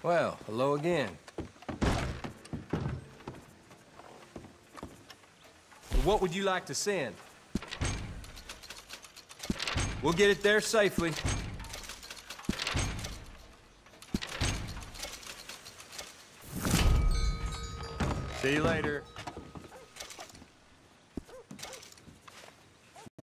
Well, hello again. What would you like to send? We'll get it there safely. See you later.